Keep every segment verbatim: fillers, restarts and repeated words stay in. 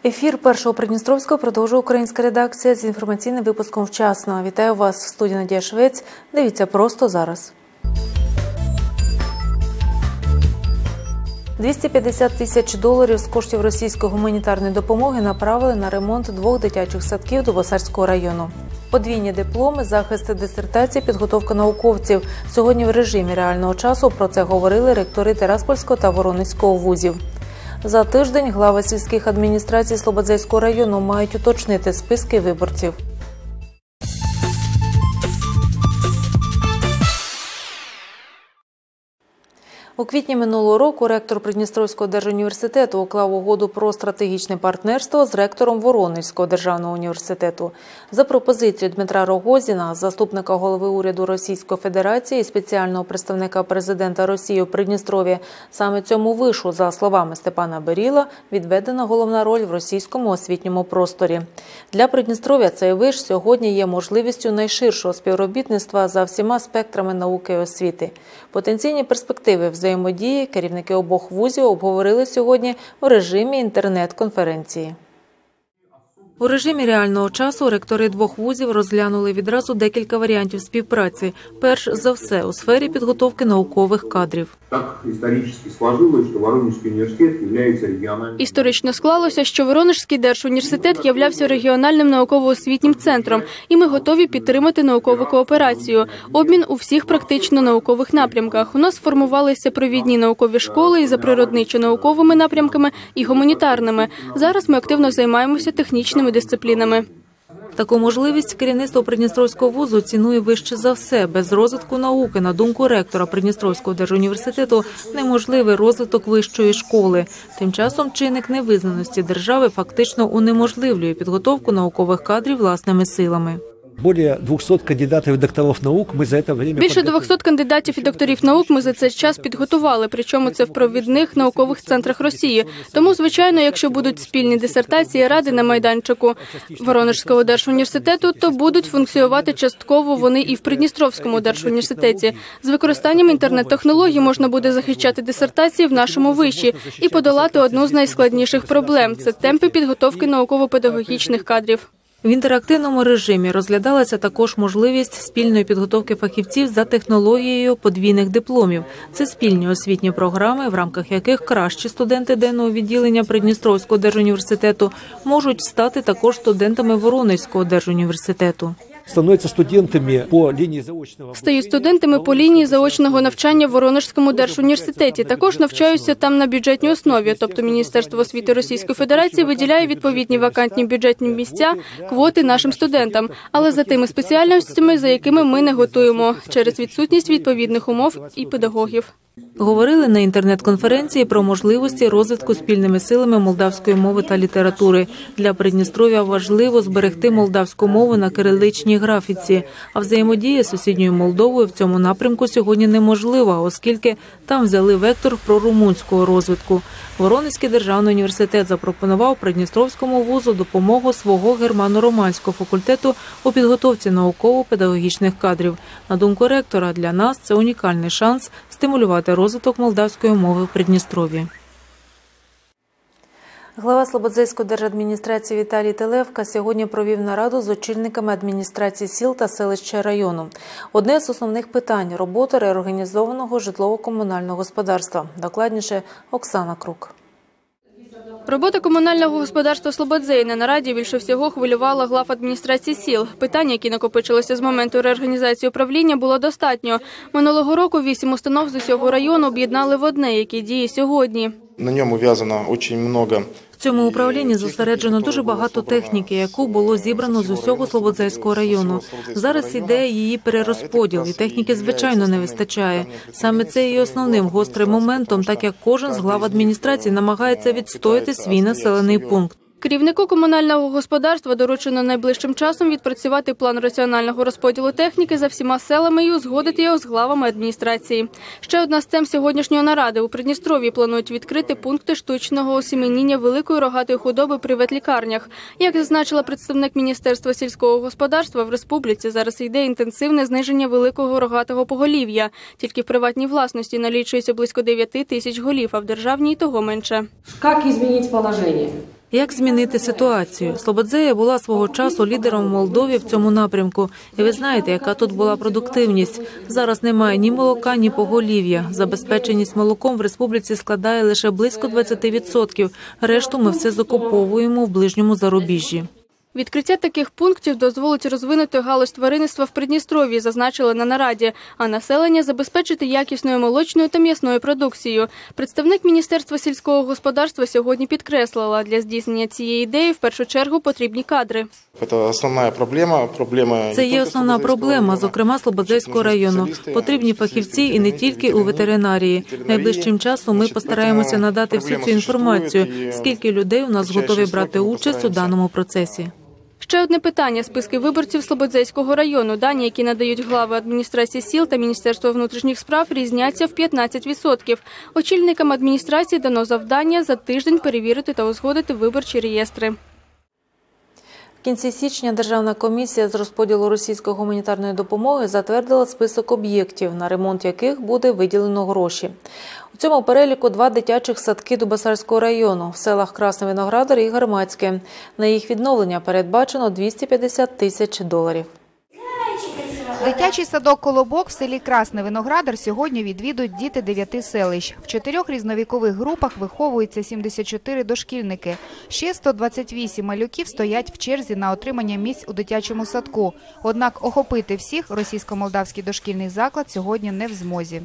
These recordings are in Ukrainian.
Ефір Першого Придністровського продовжує українська редакція з інформаційним випуском «Вчасно». Вітаю вас в студії Надія Швець. Дивіться просто зараз. двісті п'ятдесят тисяч доларів з коштів російської гуманітарної допомоги направили на ремонт двох дитячих садків Дубосарського району. Подвійні дипломи, захист дисертації, підготовка науковців. Сьогодні в режимі реального часу про це говорили ректори Тираспольського та Воронезького вузів. За тиждень глави сільських адміністрацій Слободзейського району мають уточнити списки виборців. У квітні минулого року ректор Придністровського держуніверситету уклав угоду про стратегічне партнерство з ректором Воронезького державного університету. За пропозицією Дмитра Рогозіна, заступника голови уряду Російської Федерації і спеціального представника президента Росії у Придністров'ї, саме цьому вишу, за словами Степана Беріла, відведена головна роль в російському освітньому просторі. Для Придністров'я цей виш сьогодні є можливістю найширшого співробітництва за всіма спектрами науки і освіти. Потенційні перспективи взаємодії керівники обох вузів обговорили сьогодні у режимі інтернет-конференції. У режимі реального часу ректори двох вузів розглянули відразу декілька варіантів співпраці. Перш за все, у сфері підготовки наукових кадрів. Історично склалося, що Воронежський держуніверситет являвся регіональним науково-освітнім центром, і ми готові підтримати наукову кооперацію, обмін у всіх практично наукових напрямках. У нас формувалися провідні наукові школи і за природничо-науковими напрямками, і гуманітарними. Зараз ми активно займаємося технічними дисциплінами. Таку можливість керівництво Придністровського вузу цінує вище за все. Без розвитку науки, на думку ректора Придністровського держуніверситету, неможливий розвиток вищої школи. Тим часом чинник невизнаності держави фактично унеможливлює підготовку наукових кадрів власними силами. Більше двохсот кандидатів і докторів наук ми за це время Більше двохсот кандидатів і докторів наук ми за цей час підготували, причому це в провідних наукових центрах Росії. Тому, звичайно, якщо будуть спільні дисертації ради на майданчику Воронежського держуніверситету, то будуть функціонувати частково вони і в Придністровському держуніверситеті. З використанням інтернет-технологій можна буде захищати дисертації в нашому виші і подолати одну з найскладніших проблем – це темпи підготовки науково-педагогічних кадрів. В інтерактивному режимі розглядалася також можливість спільної підготовки фахівців за технологією подвійних дипломів. Це спільні освітні програми, в рамках яких кращі студенти денного відділення Придністровського держуніверситету можуть стати також студентами Воронезького держуніверситету. Становляться студентами по лінії заочного Стають студентами по лінії заочного навчання в Воронежському держуніверситеті. Також навчаються там на бюджетній основі, тобто Міністерство освіти Російської Федерації виділяє відповідні вакантні бюджетні місця, квоти нашим студентам, але за тими спеціальностями, за якими ми не готуємо, через відсутність відповідних умов і педагогів. Говорили на інтернет-конференції про можливості розвитку спільними силами молдавської мови та літератури. Для Придністров'я важливо зберегти молдавську мову на кириличній графіці, а взаємодія з сусідньою Молдовою в цьому напрямку сьогодні неможлива, оскільки там взяли вектор прорумунського розвитку. Воронезький державний університет запропонував Придністровському вузу допомогу свого германо-романського факультету у підготовці науково-педагогічних кадрів. На думку ректора, для нас це унікальний шанс стимулювати розвиток молдавської мови в Придністров'ї. Глава Слободзейської держадміністрації Віталій Телевка сьогодні провів нараду з очільниками адміністрації сіл та селища району. Одне з основних питань – робота реорганізованого житлово-комунального господарства. Докладніше Оксана Крук. Робота комунального господарства Слободзеї на нараді більше всього хвилювала глав адміністрації сіл. Питань, які накопичилися з моменту реорганізації управління, було достатньо. Минулого року вісім установ з усього району об'єднали в одне, яке діє сьогодні. На ньому ув'язано дуже багато. В цьому управлінні зосереджено дуже багато техніки, яку було зібрано з усього Слободзейського району. Зараз іде її перерозподіл, і техніки, звичайно, не вистачає. Саме це є основним гострим моментом, так як кожен з глав адміністрації намагається відстояти свій населений пункт. Керівнику комунального господарства доручено найближчим часом відпрацювати план раціонального розподілу техніки за всіма селами і узгодити його з главами адміністрації. Ще одна з тем сьогоднішньої наради. У Придністров'ї планують відкрити пункти штучного осіменіння великої рогатої худоби при ветлікарнях. Як зазначила представник Міністерства сільського господарства, в республіці зараз йде інтенсивне зниження великого рогатого поголів'я. Тільки в приватній власності налічується близько дев'яти тисяч голів, а в державній – того менше. Як змінити положення? Як змінити ситуацію? Слободзея була свого часу лідером в Молдові в цьому напрямку. І ви знаєте, яка тут була продуктивність. Зараз немає ні молока, ні поголів'я. Забезпеченість молоком в республіці складає лише близько двадцять відсотків. Решту ми все закуповуємо в ближньому зарубіжжі. Відкриття таких пунктів дозволить розвинути галузь тваринництва в Придністров'ї, зазначили на нараді, а населення забезпечити якісною молочною та м'ясною продукцією. Представник Міністерства сільського господарства сьогодні підкреслила, для здійснення цієї ідеї в першу чергу потрібні кадри. Це основна проблема. проблема Це є основна проблема, зокрема Слободзейського району. Потрібні фахівці і не тільки у ветеринарії. Найближчим часом ми постараємося надати всю цю інформацію, скільки людей у нас готові брати участь у даному процесі. Ще одне питання – списки виборців Слободзейського району. Дані, які надають глави адміністрації сіл та Міністерства внутрішніх справ, різняться в п'ятнадцять відсотків. Очільникам адміністрації дано завдання за тиждень перевірити та узгодити виборчі реєстри. В кінці січня Державна комісія з розподілу російської гуманітарної допомоги затвердила список об'єктів, на ремонт яких буде виділено гроші. У цьому переліку два дитячих садки Дубосарського району в селах Красний Виноградар і Гармацьке. На їх відновлення передбачено двісті п'ятдесят тисяч доларів. Дитячий садок «Колобок» в селі Красний Виноградар сьогодні відвідують діти дев'яти селищ. В чотирьох різновікових групах виховуються сімдесят чотири дошкільники. Ще сто двадцять вісім малюків стоять в черзі на отримання місць у дитячому садку. Однак охопити всіх російсько-молдавський дошкільний заклад сьогодні не в змозі.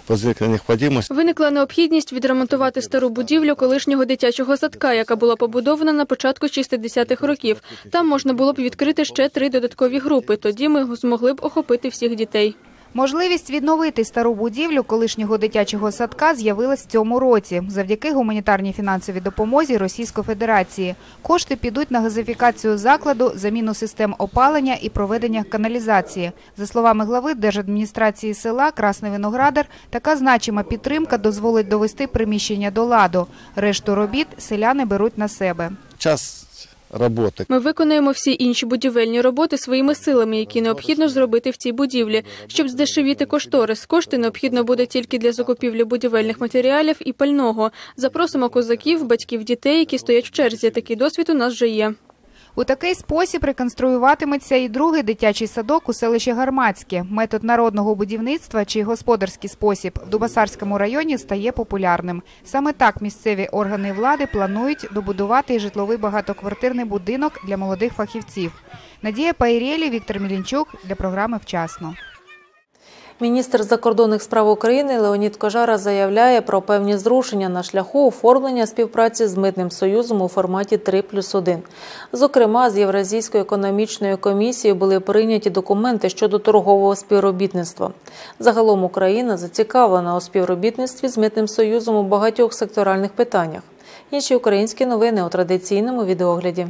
Виникла необхідність відремонтувати стару будівлю колишнього дитячого садка, яка була побудована на початку шістдесятих років. Там можна було б відкрити ще три додаткові групи. Тоді ми змогли б охопити всіх дітей. Можливість відновити стару будівлю колишнього дитячого садка з'явилась в цьому році завдяки гуманітарній фінансовій допомозі Російської Федерації. Кошти підуть на газифікацію закладу, заміну систем опалення і проведення каналізації. За словами глави держадміністрації села Красний Виноградар, така значима підтримка дозволить довести приміщення до ладу. Решту робіт селяни беруть на себе. Час роботи. Ми виконуємо всі інші будівельні роботи своїми силами, які необхідно зробити в цій будівлі. Щоб здешевіти кошторис, кошти необхідно буде тільки для закупівлі будівельних матеріалів і пального. Запросимо козаків, батьків дітей, які стоять в черзі. Такий досвід у нас вже є. У такий спосіб реконструюватиметься і другий дитячий садок у селищі Гармацьке. Метод народного будівництва чи господарський спосіб в Дубосарському районі стає популярним. Саме так місцеві органи влади планують добудувати і житловий багатоквартирний будинок для молодих фахівців. Надія Пайрєлі, Віктор Мілінчук для програми «Вчасно». Міністр закордонних справ України Леонід Кожара заявляє про певні зрушення на шляху оформлення співпраці з Митним союзом у форматі три плюс один. Зокрема, з Євразійською економічною комісією були прийняті документи щодо торгового співробітництва. Загалом Україна зацікавлена у співробітництві з Митним союзом у багатьох секторальних питаннях. Інші українські новини у традиційному відеогляді.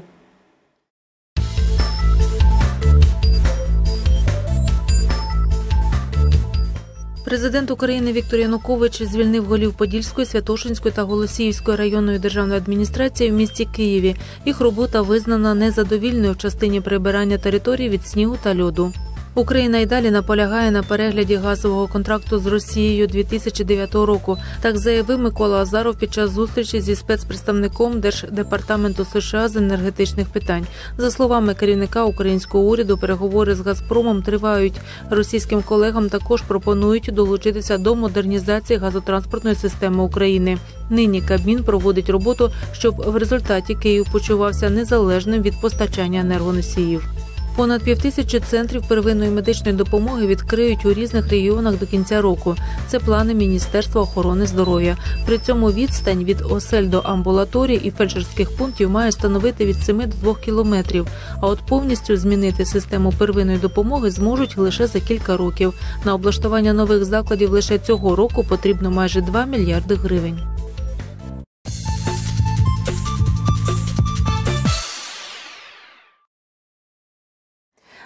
Президент України Віктор Янукович звільнив голів Подільської, Святошинської та Голосіївської районної державної адміністрації в місті Києві. Їх робота визнана незадовільною в частині прибирання територій від снігу та льоду. Україна й далі наполягає на перегляді газового контракту з Росією дві тисячі дев'ятого року. Так заявив Микола Азаров під час зустрічі зі спецпредставником Держдепартаменту США з енергетичних питань. За словами керівника українського уряду, переговори з «Газпромом» тривають. Російським колегам також пропонують долучитися до модернізації газотранспортної системи України. Нині Кабмін проводить роботу, щоб в результаті Київ почувався незалежним від постачання енергоносіїв. Понад півтисячі центрів первинної медичної допомоги відкриють у різних регіонах до кінця року. Це плани Міністерства охорони здоров'я. При цьому відстань від осель до амбулаторій і фельдшерських пунктів має становити від семи до двох кілометрів. А от повністю змінити систему первинної допомоги зможуть лише за кілька років. На облаштування нових закладів лише цього року потрібно майже два мільярди гривень.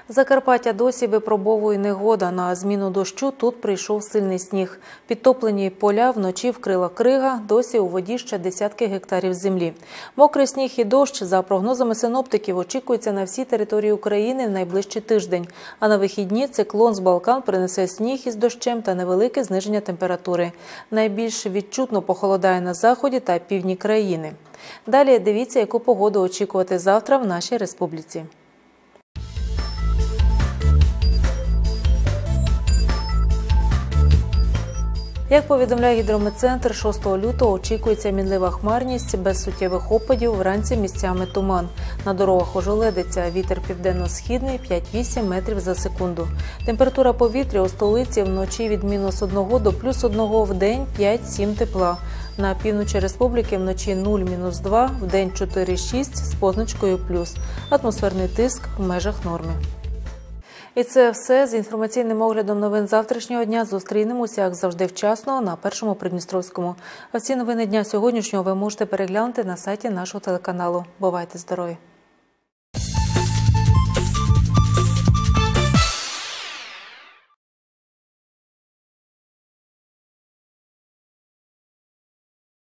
Закарпаття досі випробовує негода. На зміну дощу тут прийшов сильний сніг. Підтоплені поля вночі вкрила крига, досі у воді ще десятки гектарів землі. Мокрий сніг і дощ, за прогнозами синоптиків, очікується на всій території України в найближчий тиждень. А на вихідні циклон з Балкан принесе сніг із дощем та невелике зниження температури. Найбільш відчутно похолодає на заході та півдні країни. Далі дивіться, яку погоду очікувати завтра в нашій республіці. Як повідомляє гідрометцентр, шостого лютого очікується мінлива хмарність, без суттєвих опадів, вранці місцями туман. На дорогах ожеледиться, вітер південно-східний п'ять-вісім метрів за секунду. Температура повітря у столиці вночі від мінус одного до плюс одного, в день п'ять-сім тепла. На півночі республіки вночі нуль-мінус два, в день чотири-шість з позначкою плюс. Атмосферний тиск в межах норми. І це все з інформаційним оглядом новин завтрашнього дня. Зустрінемося, як завжди, вчасно на Першому Придністровському. А всі новини дня сьогоднішнього ви можете переглянути на сайті нашого телеканалу. Бувайте здорові!